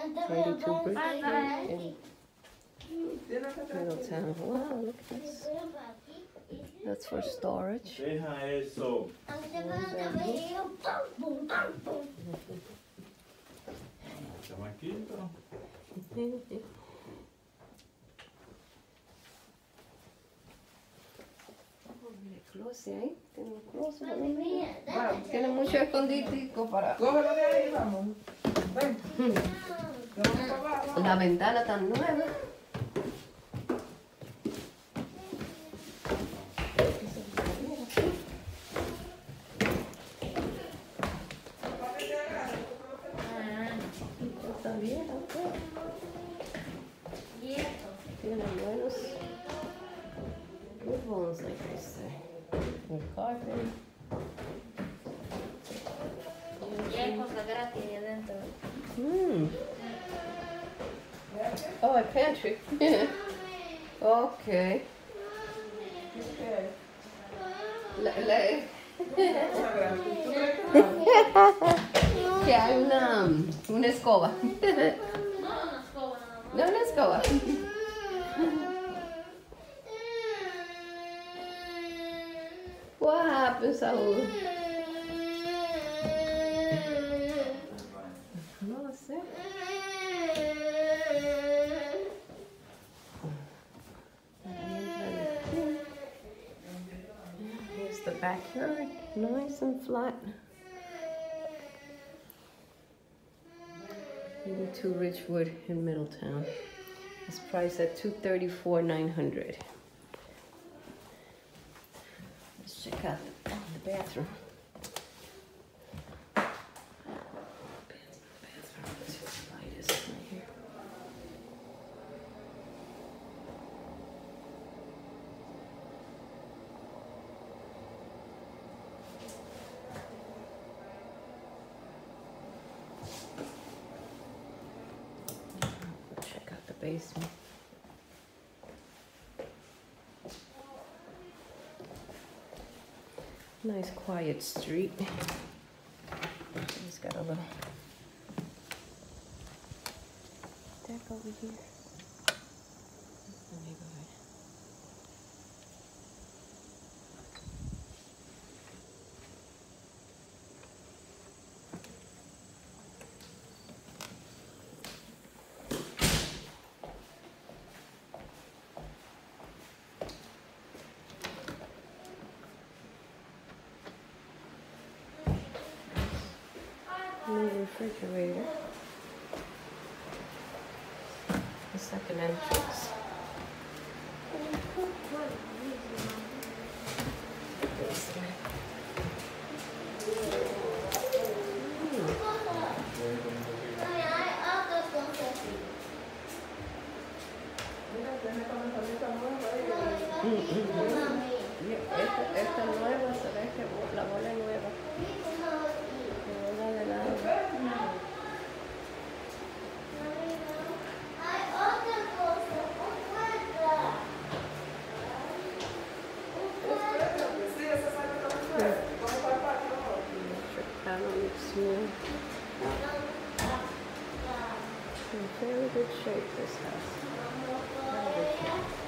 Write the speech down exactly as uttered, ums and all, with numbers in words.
thirty-two Bridge Street in Middletown. Wow, look at this. That's for storage. Deja eso. Chamaquito. Close ahí, tiene un close. Wow, tiene mucho esconditico para. Cógelo de ahí, vamos. Ven. La ventana tan nueva. Está bien, tiene buenos good bones, like they say. Good carpet. Y hay cosas gratis ahí adentro. Mm. Oh, a pantry. Okay. La, la, que hay una, una escoba. No, una escoba. What happened, Saúl? No sé. Here's the backyard, nice and flat. eighty-two Ridgewood in Middletown. It's priced at two thirty-four nine hundred. Let's check out the, the bathroom. Bathroom, let's see what the light is right here. Check out the basement. Nice quiet street. It's got a little deck over here. That's the neighborhood. New refrigerator. The second entrance. This way. Mm. Mm, mm. Yeah, esta, esta nueva, se ve que la bola es nueva. Smooth. In very good shape, this house. Very good shape.